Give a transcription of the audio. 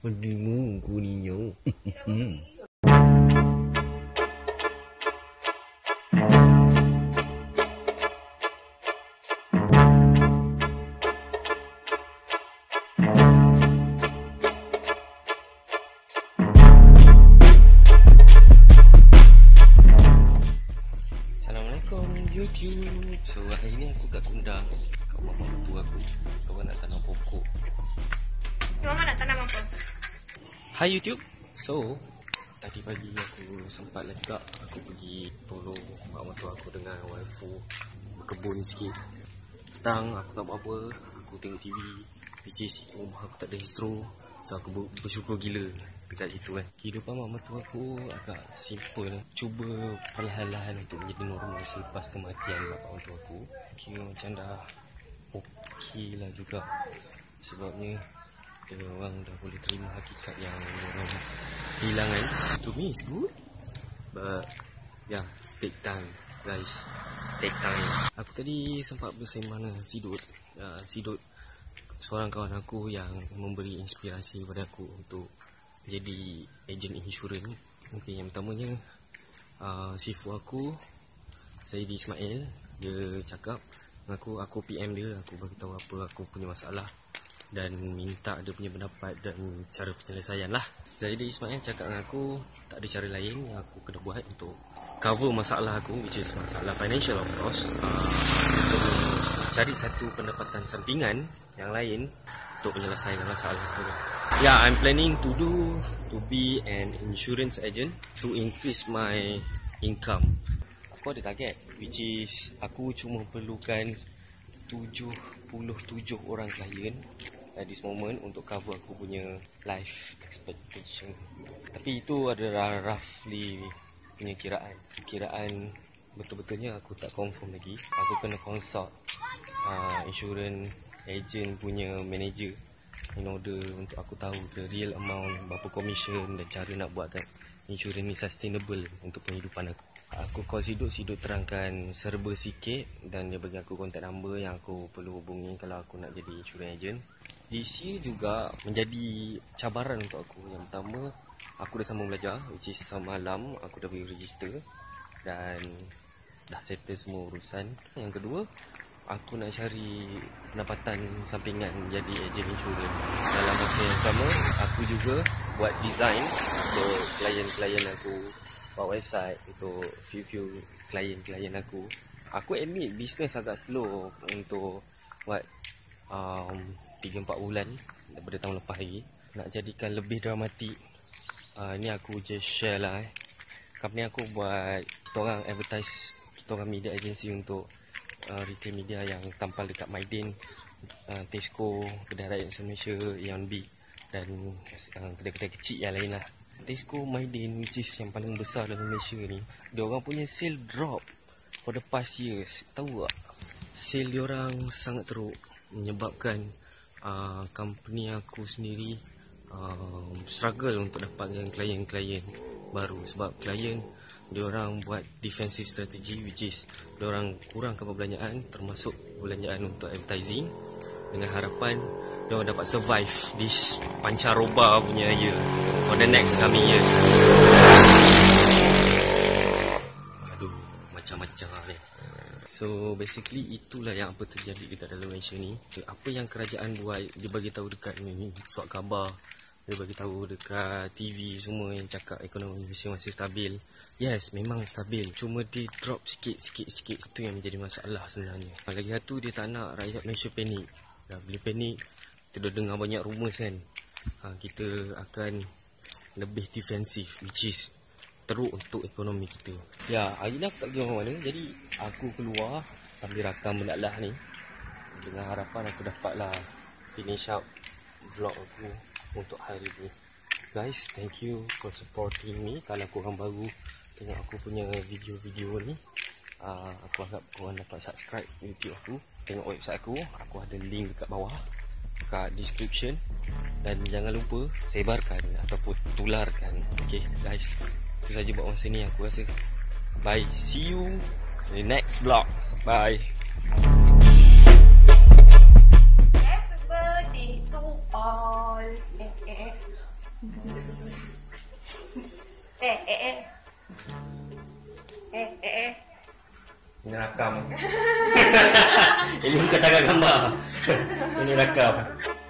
Mendengung kuninyo. Assalamualaikum YouTube. So hari ni aku kat Kundang. Kau mama tu aku. Kau nak tanam pokok. Mama nak tanam apa? Hai YouTube. So tadi pagi aku sempatlah juga aku pergi tolong mak mertua aku dengan waifu berkebun sikit. Petang aku tak buat apa, aku tengok TV. Which is rumah aku tak ada histro. So aku bersyukur gila dekat situ kan. Kehidupan mak mertua aku agak simple. Cuba perlahan-lahan untuk menjadi normal selepas kematian bapa mertua aku. Kira macam dah okey lah juga. Sebabnya orang dah boleh terima hakikat yang orang kehilangan. To me it's good, but yeah, take time guys, take time. Aku tadi sempat bersembang dengan Sidut. Sidut seorang kawan aku yang memberi inspirasi kepada aku untuk jadi ejen insurans. Mungkin yang pertamanya sifu aku Zaidi Ismail, dia cakap dengan aku PM dia, aku bagi tahu apa aku punya masalah dan minta dia punya pendapat dan cara penyelesaian lah. Zaidi Ismail cakap dengan aku tak ada cara lain yang aku kena buat untuk cover masalah aku, which is masalah financial of course, untuk cari satu pendapatan sampingan yang lain untuk menyelesaikan masalah aku. Yeah, I'm planning to be an insurance agent to increase my income. Aku ada target, which is aku cuma perlukan 77 orang klien at this moment untuk cover aku punya life expectation. Tapi itu adalah roughly punya kiraan betul-betulnya aku tak confirm lagi. Aku kena consult insurance agent punya manager in order untuk aku tahu the real amount, berapa commission dan cara nak buatkan insurans ni sustainable untuk penghidupan aku. Aku call Sidut terangkan serba sikit dan dia bagi aku contact number yang aku perlu hubungi kalau aku nak jadi insurance agent. This year juga menjadi cabaran untuk aku. Yang pertama, aku dah sambung belajar, which is semalam aku dah boleh register dan dah settle semua urusan. Yang kedua, aku nak cari pendapatan sampingan jadi ejen insurans. Dalam masa yang sama, aku juga buat design untuk klien-klien aku, buat website untuk few klien-klien aku. Aku admit bisnes agak slow untuk buat 3-4 bulan daripada tahun lepas lagi. Nak jadikan lebih dramatik, ni aku just share lah company aku buat, kita orang advertise, kita orang media agency untuk retail media yang tampal dekat Maidin, Tesco, Kedai Rakyat Malaysia, Aeon B dan kedai-kedai kecil yang lain lah. Tesco, Maidin, which is yang paling besar dalam Malaysia ni, dia orang punya sale drop for the past years. Tahu tak? Sale dia orang sangat teruk, menyebabkan company aku sendiri struggle untuk dapatkan klien-klien baru. Sebab klien diorang buat defensive strategy, which is diorang kurangkan perbelanjaan, termasuk perbelanjaan untuk advertising, dengan harapan diorang dapat survive this pancaroba punya year for the next coming years. Aduh, macam-macam ni. So basically itulah yang apa terjadi dekat dalam Malaysia ni. Apa yang kerajaan buat, dia bagi tahu dekat ni surat khabar, dia bagi tahu dekat TV semua yang cakap ekonomi Malaysia masih stabil. Yes, memang stabil, cuma dia drop sikit. Itu yang menjadi masalah sebenarnya. Lagi satu, dia tak nak rakyat Malaysia panik. Bila panik, kita dah dengar banyak rumours kan, kita akan lebih defensif, which is teruk untuk ekonomi kita. Ya, hari ni aku tak pergi mana-mana, jadi aku keluar sambil rakam benda lah ni, dengan harapan aku dapatlah finish up vlog aku untuk hari ni. Guys, thank you for supporting me. Kalau korang baru tengok aku punya video-video ni, aku harap korang dapat subscribe YouTube aku, tengok website aku ada link dekat bawah, dekat description, dan jangan lupa sebarkan ataupun tularkan. Okay guys, itu saja buat masa ni aku rasa. Bye, see you in the next vlog. Bye. Happy birthday to all. Ini rakam. Ini bukan tangga gambar. Ini rakam.